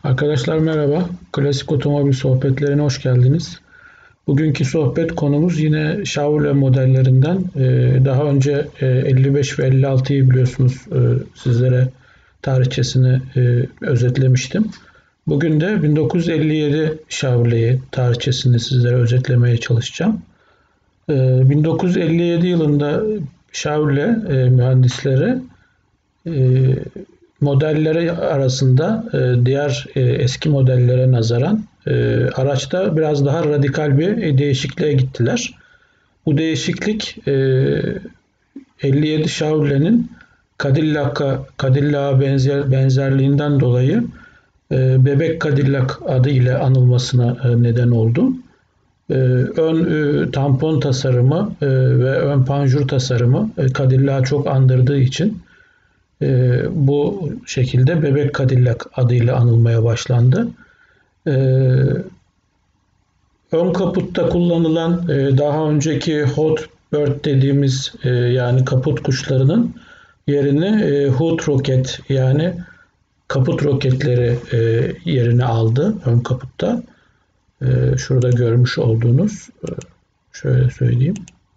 Arkadaşlar merhaba. Klasik otomobil sohbetlerine hoş geldiniz. Bugünkü sohbet konumuz yine Chevrolet modellerinden. Daha önce 55 ve 56'yı biliyorsunuz sizlere tarihçesini özetlemiştim. Bugün de 1957 Chevrolet'i tarihçesini sizlere özetlemeye çalışacağım. 1957 yılında Chevrolet mühendisleri modelleri arasında diğer eski modellere nazaran araçta biraz daha radikal bir değişikliğe gittiler. Bu değişiklik 57 Chevrolet'in Cadillac'a benzerliğinden dolayı Bebek Cadillac adı ile anılmasına neden oldu. Ön tampon tasarımı ve ön panjur tasarımı Cadillac'ı çok andırdığı için bu şekilde Bebek Cadillac adıyla anılmaya başlandı. Ön kaputta kullanılan daha önceki Hot Bird dediğimiz yani kaput kuşlarının yerini Hood Rocket yani kaput roketleri yerini aldı ön kaputta. Şurada görmüş olduğunuz şöyle söyleyeyim.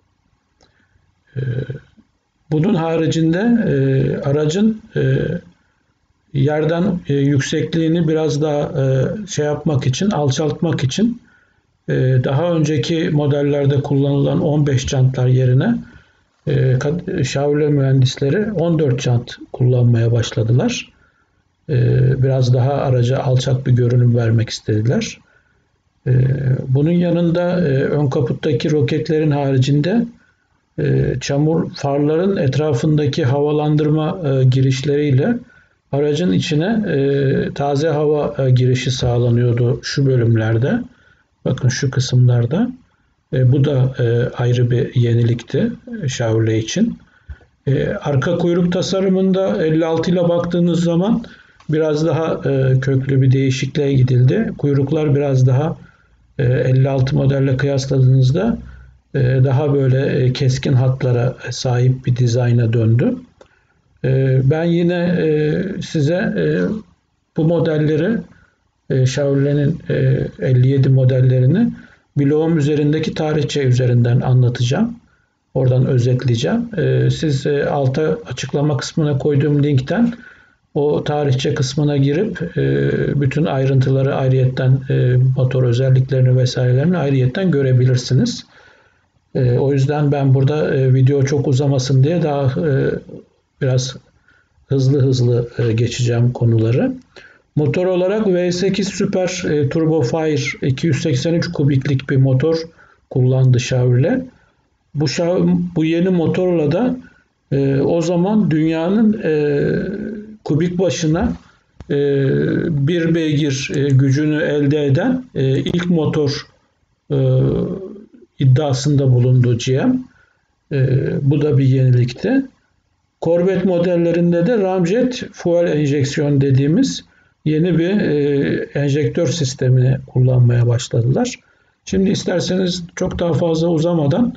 Bunun haricinde aracın yerden yüksekliğini biraz daha yapmak için, alçaltmak için daha önceki modellerde kullanılan 15 jantlar yerine Chevrolet mühendisleri 14 jant kullanmaya başladılar. Biraz daha araca alçak bir görünüm vermek istediler. Bunun yanında ön kaputtaki roketlerin haricinde çamur farların etrafındaki havalandırma girişleriyle aracın içine taze hava girişi sağlanıyordu şu bölümlerde. Bakın şu kısımlarda. Bu da ayrı bir yenilikti Chevrolet için. Arka kuyruk tasarımında 56 ile baktığınız zaman biraz daha köklü bir değişikliğe gidildi. Kuyruklar biraz daha 56 modelle kıyasladığınızda daha böyle keskin hatlara sahip bir dizayna döndü. Ben yine size bu modelleri Chevrolet'in 57 modellerini bloğum üzerindeki tarihçe üzerinden anlatacağım. Oradan özetleyeceğim. Siz alta açıklama kısmına koyduğum linkten o tarihçe kısmına girip bütün ayrıntıları ayrıyetten motor özelliklerini vesairelerini ayrıyetten görebilirsiniz. O yüzden ben burada video çok uzamasın diye daha biraz hızlı geçeceğim konuları. Motor olarak V8 Super Turbo Fire 283 kubiklik bir motor kullandı Chevrolet. Bu yeni motorla da o zaman dünyanın kubik başına 1 beygir gücünü elde eden ilk motor iddiasında bulundu GM. Bu da bir yenilikti. Corvette modellerinde de ramjet fuel enjeksiyon dediğimiz yeni bir enjektör sistemini kullanmaya başladılar. Şimdi isterseniz çok daha fazla uzamadan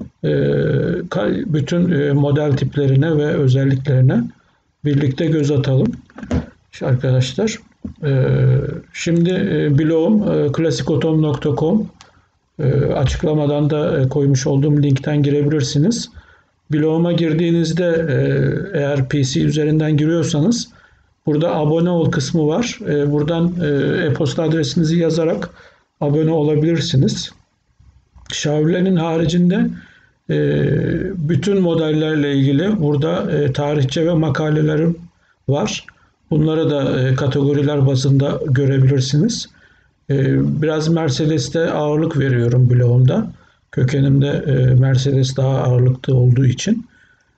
bütün model tiplerine ve özelliklerine birlikte göz atalım. Arkadaşlar şimdi blogum klasikotom.com açıklamadan da koymuş olduğum linkten girebilirsiniz. Bloguma girdiğinizde eğer PC üzerinden giriyorsanız burada abone ol kısmı var. Buradan e-posta adresinizi yazarak abone olabilirsiniz. Chevrolet'in haricinde bütün modellerle ilgili burada tarihçe ve makalelerim var. Bunları da kategoriler bazında görebilirsiniz. Biraz Mercedes'te ağırlık veriyorum blogumda. Kökenimde Mercedes daha ağırlıklı olduğu için.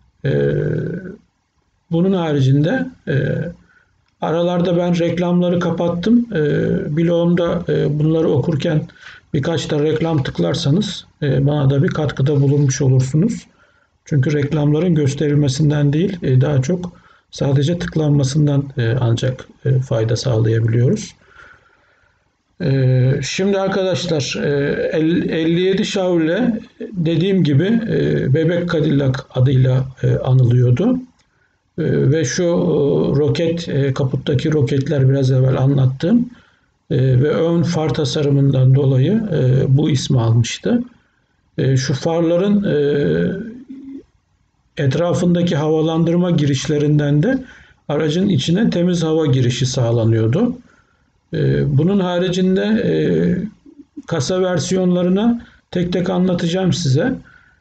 Bunun haricinde aralarda ben reklamları kapattım. Blogumda bunları okurken birkaç da reklam tıklarsanız bana da bir katkıda bulunmuş olursunuz. Çünkü reklamların gösterilmesinden değil, daha çok sadece tıklanmasından ancak fayda sağlayabiliyoruz. Şimdi arkadaşlar 57 Chevrolet dediğim gibi Bebek Cadillac adıyla anılıyordu. Ve şu roket, kaputtaki roketler biraz evvel anlattığım ve ön far tasarımından dolayı bu ismi almıştı. Şu farların etrafındaki havalandırma girişlerinden de aracın içine temiz hava girişi sağlanıyordu. Bunun haricinde kasa versiyonlarına tek tek anlatacağım size.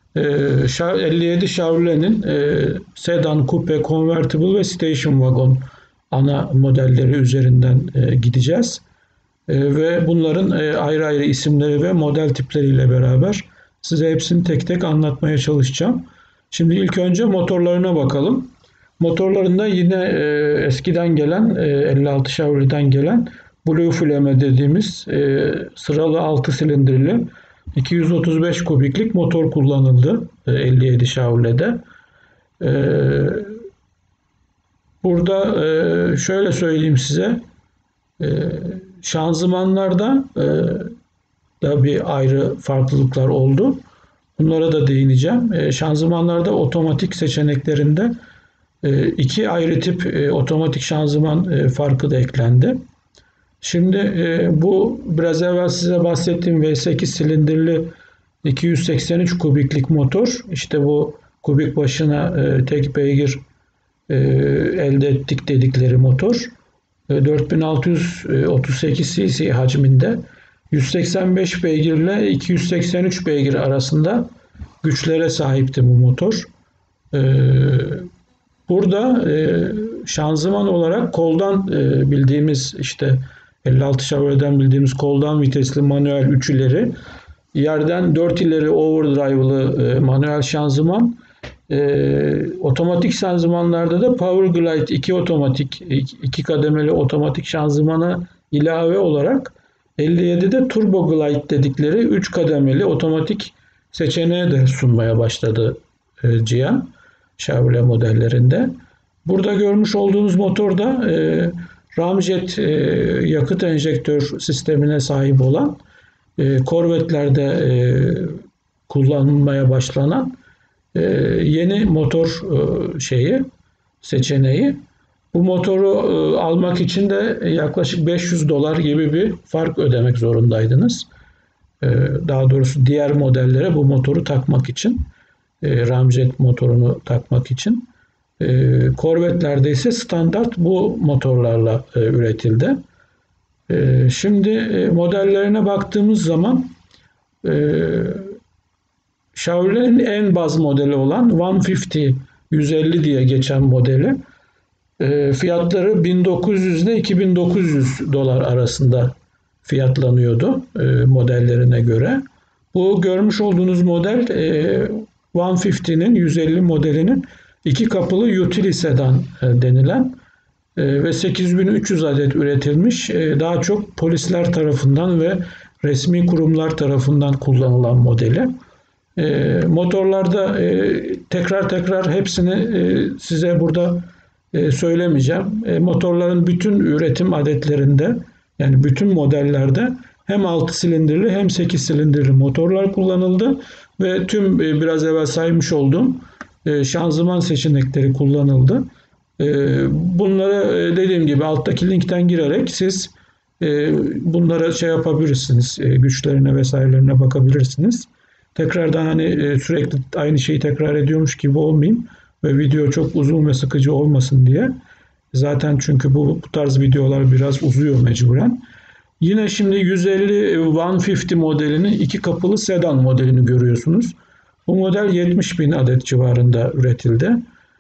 57 Chevrolet'in sedan, coupe, convertible ve station wagon ana modelleri üzerinden gideceğiz. Ve bunların ayrı ayrı isimleri ve model tipleriyle beraber size hepsini tek tek anlatmaya çalışacağım. Şimdi ilk önce motorlarına bakalım. Motorlarında yine eskiden gelen 56 Chevrolet'den gelen Blue Flame dediğimiz sıralı 6 silindirli 235 kubiklik motor kullanıldı 57 Chevrolet'de. Burada şöyle söyleyeyim size, şanzımanlarda da bir ayrı farklılıklar oldu. Bunlara da değineceğim. Şanzımanlarda otomatik seçeneklerinde iki ayrı tip otomatik şanzıman farkı da eklendi. Şimdi bu biraz evvel size bahsettiğim V8 silindirli 283 kubiklik motor, işte bu kubik başına tek beygir elde ettik dedikleri motor 4638 cc hacminde 185 beygirle 283 beygir arasında güçlere sahipti bu motor. Burada şanzıman olarak koldan bildiğimiz işte 56 Chevrolet'den bildiğimiz koldan vitesli manuel 3 ileri, yerden 4 ileri overdrive'lı manuel şanzıman, otomatik şanzımanlarda da Power Glide 2 otomatik 2 kademeli otomatik şanzımana ilave olarak 57'de Turbo Glide dedikleri 3 kademeli otomatik seçeneği de sunmaya başladı GM Chevrolet modellerinde. Burada görmüş olduğunuz motorda ramjet yakıt enjektör sistemine sahip olan Corvette'lerde kullanılmaya başlanan yeni motor seçeneği. Bu motoru almak için de yaklaşık $500 gibi bir fark ödemek zorundaydınız. Daha doğrusu diğer modellere bu motoru takmak için, ramjet motorunu takmak için. Corvette'lerde ise standart bu motorlarla üretildi. Şimdi modellerine baktığımız zaman Chevrolet'in en baz modeli olan 150 diye geçen modeli fiyatları 1900 ile $2900 arasında fiyatlanıyordu modellerine göre. Bu görmüş olduğunuz model 150'nin 150 modelinin iki kapılı utility sedan denilen ve 8300 adet üretilmiş, daha çok polisler tarafından ve resmi kurumlar tarafından kullanılan modeli. Motorlarda tekrar hepsini size burada söylemeyeceğim. Motorların bütün üretim adetlerinde, yani bütün modellerde hem 6 silindirli hem 8 silindirli motorlar kullanıldı ve tüm biraz evvel saymış olduğum şanzıman seçenekleri kullanıldı. Bunları dediğim gibi alttaki linkten girerek siz bunlara yapabilirsiniz. Güçlerine vesairelerine bakabilirsiniz. Tekrardan sürekli aynı şeyi tekrar ediyormuş gibi olmayayım ve video çok uzun ve sıkıcı olmasın diye. Zaten çünkü bu tarz videolar biraz uzuyor mecburen. Yine şimdi 150 modelinin iki kapılı sedan modelini görüyorsunuz. Bu model 70.000 adet civarında üretildi.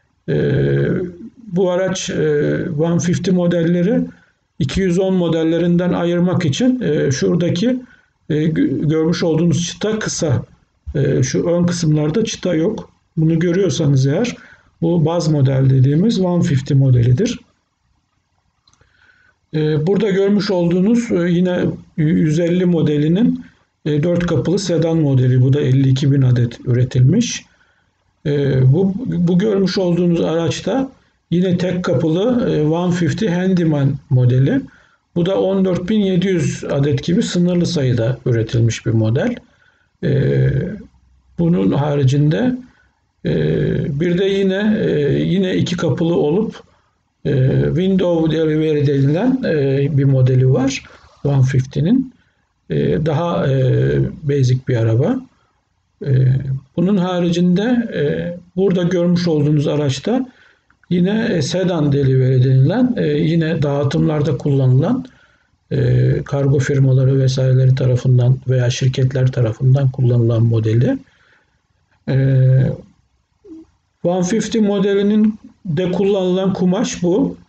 Bu araç 150 modelleri 210 modellerinden ayırmak için şuradaki görmüş olduğunuz çıta kısa. Şu ön kısımlarda çıta yok. Bunu görüyorsanız eğer bu baz model dediğimiz 150 modelidir. Burada görmüş olduğunuz yine 150 modelinin 4 kapılı sedan modeli. Bu da 52.000 adet üretilmiş. Bu görmüş olduğunuz araçta yine tek kapılı 150 Handyman modeli. Bu da 14.700 adet gibi sınırlı sayıda üretilmiş bir model. Bunun haricinde Bir de yine iki kapılı olup Window Delivery denilen bir modeli var 150'nin. Daha basic bir araba. Bunun haricinde burada görmüş olduğunuz araçta yine sedan delivery denilen yine dağıtımlarda kullanılan kargo firmaları vesaireleri tarafından veya şirketler tarafından kullanılan modeli. 150 modelinin de kullanılan kumaş bu.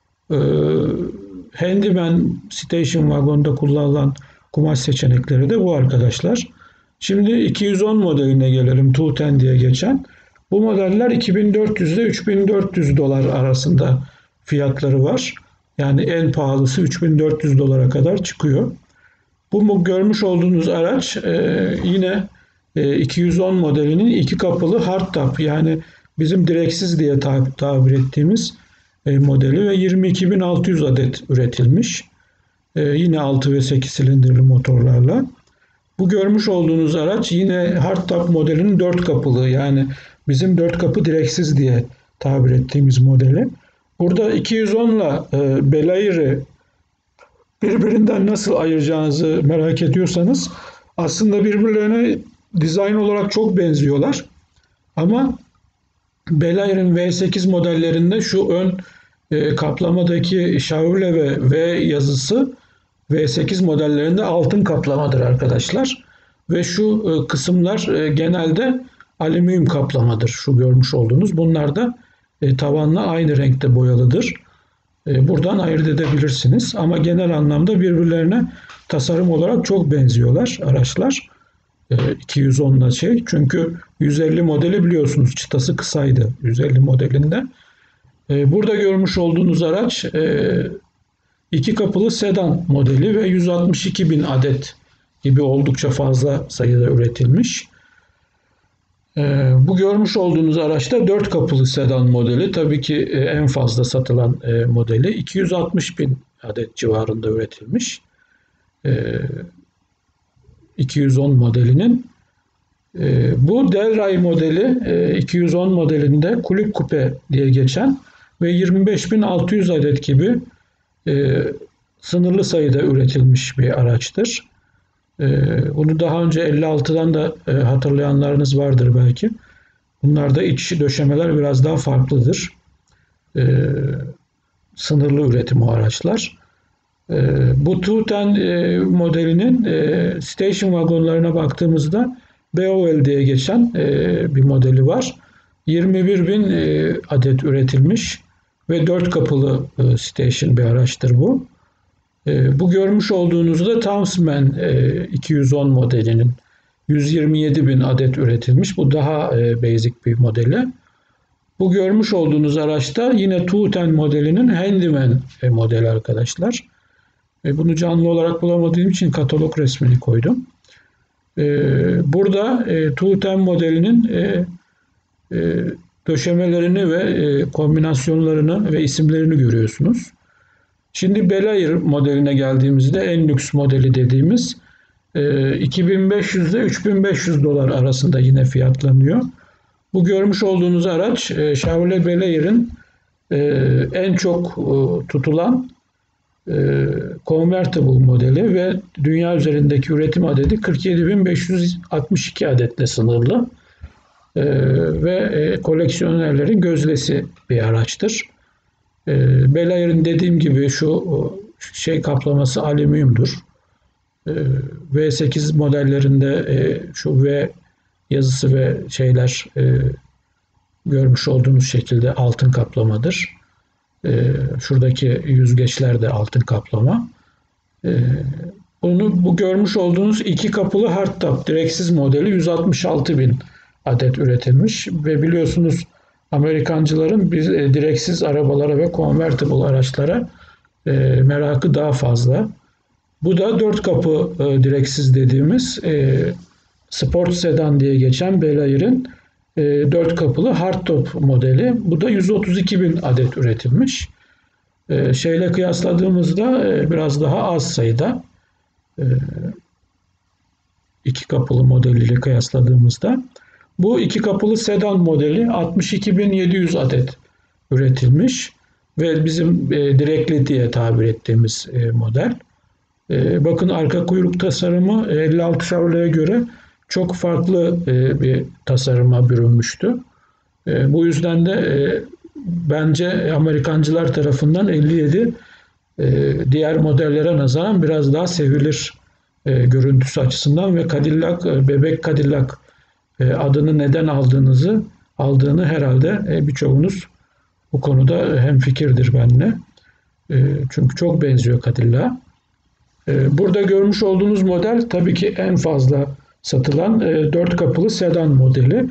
Handyman Station Wagon'da kullanılan kumaş seçenekleri de bu arkadaşlar. Şimdi 210 modeline gelelim. 210 diye geçen. Bu modeller 2400 ile 3400 dolar arasında fiyatları var. Yani en pahalısı 3400 dolara kadar çıkıyor. Bu görmüş olduğunuz araç yine 210 modelinin iki kapılı hardtop, yani bizim direksiz diye tabir ettiğimiz modeli ve 22.600 adet üretilmiş. Yine 6 ve 8 silindirli motorlarla. Bu görmüş olduğunuz araç yine hardtop modelinin 4 kapılı, yani bizim 4 kapı direksiz diye tabir ettiğimiz modeli. Burada 210 ile Belair'i birbirinden nasıl ayıracağınızı merak ediyorsanız aslında birbirlerine dizayn olarak çok benziyorlar. Ama Belair'in V8 modellerinde şu ön kaplamadaki Chevrolet ve V yazısı V8 modellerinde altın kaplamadır arkadaşlar. Ve şu kısımlar genelde alüminyum kaplamadır. Şu görmüş olduğunuz. Bunlar da tavanla aynı renkte boyalıdır. Buradan ayırt edebilirsiniz. Ama genel anlamda birbirlerine tasarım olarak çok benziyorlar araçlar. 210'la çünkü 150 modeli biliyorsunuz çıtası kısaydı 150 modelinde. Burada görmüş olduğunuz araç iki kapılı sedan modeli ve 162.000 adet gibi oldukça fazla sayıda üretilmiş. Bu görmüş olduğunuz araçta 4 kapılı sedan modeli, tabii ki en fazla satılan modeli, 260.000 adet civarında üretilmiş. 210 modelinin. Bu Delray modeli 210 modelinde kulüp kupe diye geçen ve 25.600 adet gibi sınırlı sayıda üretilmiş bir araçtır. Bunu daha önce 56'dan da hatırlayanlarınız vardır belki. Bunlarda iç döşemeler biraz daha farklıdır. Sınırlı üretim o araçlar. Bu 210 modelinin station vagonlarına baktığımızda BOL diye geçen bir modeli var. 21.000 adet üretilmiş ve 4 kapılı station bir araçtır bu. Bu görmüş olduğunuzda Townsman 210 modelinin 127.000 adet üretilmiş. Bu daha basic bir modeli. Bu görmüş olduğunuz araçta yine 210 modelinin Handyman modeli arkadaşlar. Bunu canlı olarak bulamadığım için katalog resmini koydum. Burada 210 modelinin döşemelerini ve kombinasyonlarını ve isimlerini görüyorsunuz. Şimdi Belair modeline geldiğimizde en lüks modeli dediğimiz 2500 ile 3500 dolar arasında yine fiyatlanıyor. Bu görmüş olduğunuz araç Chevrolet Belair'in en çok tutulan convertible modeli ve dünya üzerindeki üretim adedi 47.562 adetle sınırlı ve koleksiyonerlerin gözdesi bir araçtır. Belair'in dediğim gibi şu kaplaması alüminyumdur. V8 modellerinde şu V yazısı ve şeyler görmüş olduğunuz şekilde altın kaplamadır. Şuradaki yüzgeçler de altın kaplama. Bu görmüş olduğunuz iki kapılı hardtop direksiz modeli 166.000 adet üretilmiş ve biliyorsunuz Amerikancıların direksiz arabalara ve convertible araçlara merakı daha fazla. Bu da 4 kapı direksiz dediğimiz sport sedan diye geçen Belair'in 4 kapılı hardtop modeli. Bu da 132.000 adet üretilmiş. Şeyle kıyasladığımızda biraz daha az sayıda. 2 kapılı modeliyle kıyasladığımızda. Bu iki kapılı sedan modeli 62.700 adet üretilmiş ve bizim direkli diye tabir ettiğimiz model. Bakın arka kuyruk tasarımı 56 Chevrolet'e göre çok farklı bir tasarıma bürünmüştü. Bu yüzden de bence Amerikancılar tarafından 57 diğer modellere nazaran biraz daha sevilir görüntüsü açısından ve Cadillac, bebek Cadillac adını neden aldığını herhalde birçoğunuz bu konuda hemfikirdir benimle. Çünkü çok benziyor Cadillac'a. Burada görmüş olduğunuz model tabii ki en fazla satılan 4 kapılı sedan modeli.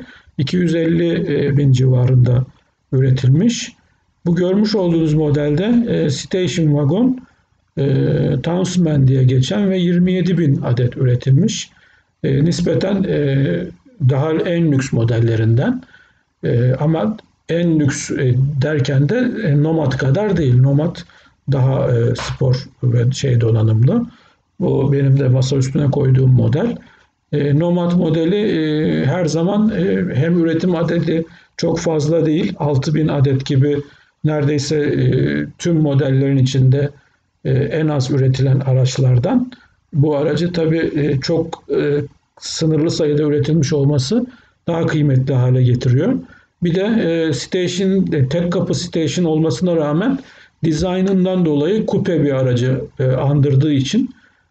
250 bin civarında üretilmiş. Bu görmüş olduğunuz modelde Station Wagon, Townsman diye geçen ve 27 bin adet üretilmiş. Nispeten daha en lüks modellerinden. Ama en lüks derken de Nomad kadar değil. Nomad daha spor ve donanımlı. Bu benim de masa üstüne koyduğum model. Nomad modeli her zaman hem üretim adedi çok fazla değil, 6.000 adet gibi neredeyse tüm modellerin içinde en az üretilen araçlardan. Bu aracı tabii çok sınırlı sayıda üretilmiş olması daha kıymetli hale getiriyor. Bir de tek kapı station olmasına rağmen dizaynından dolayı kupe bir aracı andırdığı için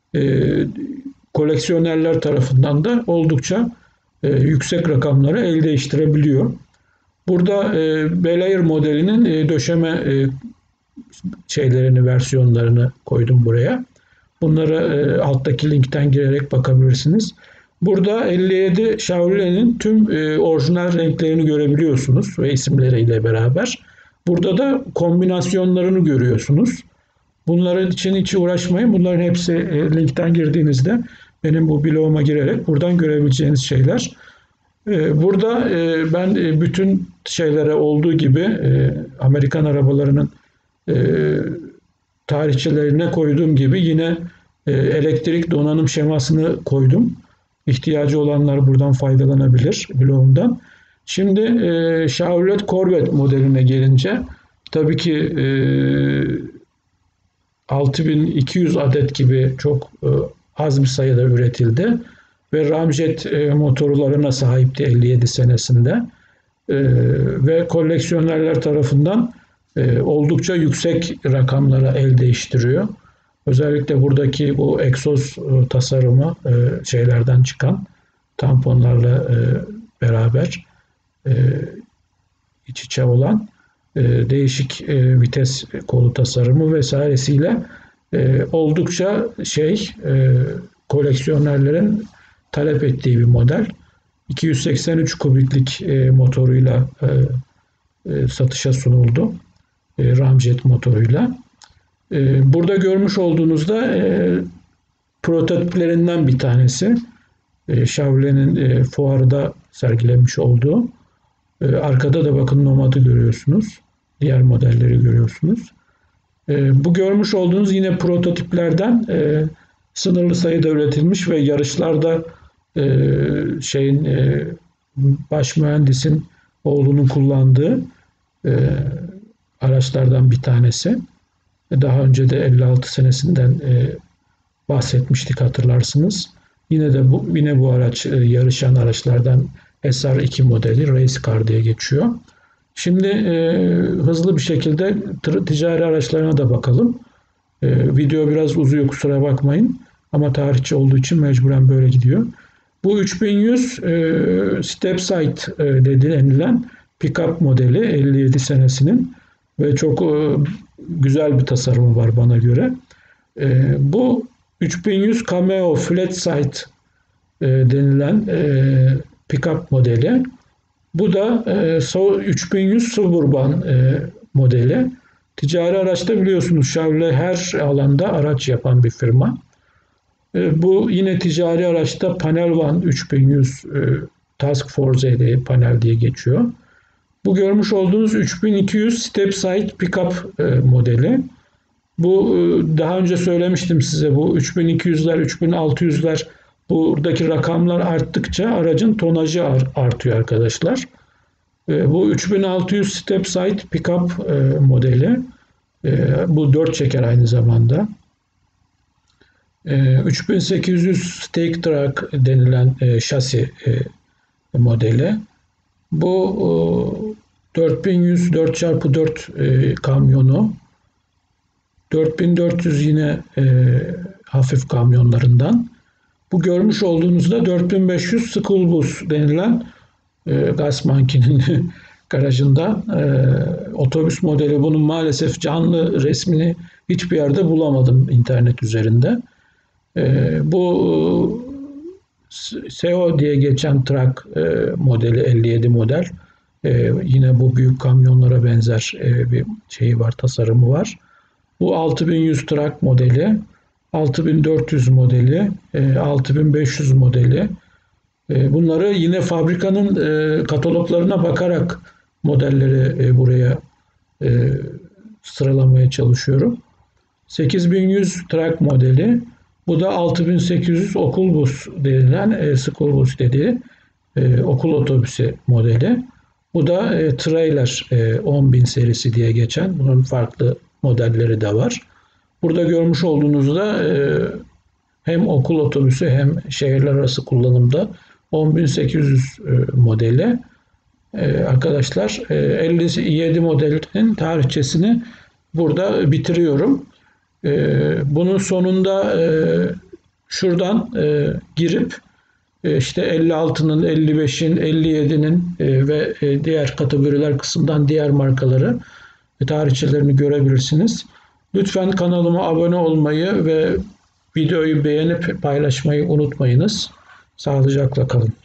koleksiyonerler tarafından da oldukça yüksek rakamları el değiştirebiliyor. Burada Bel Air modelinin döşeme versiyonlarını koydum buraya. Bunları alttaki linkten girerek bakabilirsiniz. Burada 57 Chevrolet'in tüm orijinal renklerini görebiliyorsunuz ve isimleriyle beraber. Burada da kombinasyonlarını görüyorsunuz. Bunların için hiç uğraşmayın. Bunların hepsi linkten girdiğinizde benim bu bloguma girerek buradan görebileceğiniz şeyler. Burada ben bütün şeylere olduğu gibi Amerikan arabalarının tarihçelerine koyduğum gibi yine elektrik donanım şemasını koydum. İhtiyacı olanlar buradan faydalanabilir blogumdan. Şimdi Chevrolet Corvette modeline gelince tabii ki 6200 adet gibi çok az bir sayıda üretildi ve ramjet motorlarına sahipti 57 senesinde ve koleksiyonerler tarafından oldukça yüksek rakamlara el değiştiriyor. Özellikle buradaki bu egzoz tasarımı şeylerden çıkan tamponlarla beraber iç içe olan değişik vites kolu tasarımı vesairesiyle oldukça koleksiyonerlerin talep ettiği bir model. 283 kubiklik motoruyla satışa sunuldu. Ramjet motoruyla. Burada görmüş olduğunuzda prototiplerinden bir tanesi. Chevrolet'in fuarda sergilenmiş olduğu. Arkada da bakın Nomad'ı görüyorsunuz. Diğer modelleri görüyorsunuz. Bu görmüş olduğunuz yine prototiplerden sınırlı sayıda üretilmiş ve yarışlarda baş mühendisin oğlunun kullandığı araçlardan bir tanesi. Daha önce de 56 senesinden bahsetmiştik hatırlarsınız. Yine bu araç yarışan araçlardan SR2 modeli Race Car diye geçiyor. Şimdi hızlı bir şekilde ticari araçlarına da bakalım. Video biraz uzuyor, kusura bakmayın. Ama tarihçi olduğu için mecburen böyle gidiyor. Bu 3100 Stepside denilen pick-up modeli 57 senesinin ve çok güzel bir tasarımı var bana göre. Bu 3100 Cameo Flatside denilen pick-up modeli. Bu da 3100 Suburban modeli. Ticari araçta biliyorsunuz Chevrolet her alanda araç yapan bir firma. Bu yine ticari araçta Panel One 3100 Task Force panel diye geçiyor. Bu görmüş olduğunuz 3200 Stepside Pickup modeli. Bu daha önce söylemiştim size, bu 3200'ler, 3600'ler Buradaki rakamlar arttıkça aracın tonajı artıyor arkadaşlar. Bu 3600 Stepside Pickup modeli. Bu 4 çeker aynı zamanda. 3800 Stake Truck denilen şasi modeli. Bu 4100 4x4 kamyonu. 4400 yine hafif kamyonlarından. Bu görmüş olduğunuzda 4500 School Bus denilen Gasmanki'nin garajında otobüs modeli. Bunun maalesef canlı resmini hiçbir yerde bulamadım internet üzerinde. Bu SEO diye geçen truck modeli 57 model. Yine bu büyük kamyonlara benzer bir şeyi var, tasarımı var. Bu 6100 truck modeli, 6400 modeli, 6500 modeli. Bunları yine fabrikanın kataloglarına bakarak modelleri buraya sıralamaya çalışıyorum. 8100 truck modeli. Bu da 6800 okul bus denilen school bus dediği okul otobüsü modeli. Bu da trailer 10.000 serisi diye geçen. Bunun farklı modelleri de var. Burada görmüş olduğunuzda hem okul otobüsü hem şehirler arası kullanımda 10.800 modeli. Arkadaşlar 57 modelin tarihçesini burada bitiriyorum. Bunun sonunda şuradan girip işte 56'nın, 55'in, 57'nin ve diğer kategoriler kısmından diğer markaları tarihçelerini görebilirsiniz. Lütfen kanalıma abone olmayı ve videoyu beğenip paylaşmayı unutmayınız. Sağlıcakla kalın.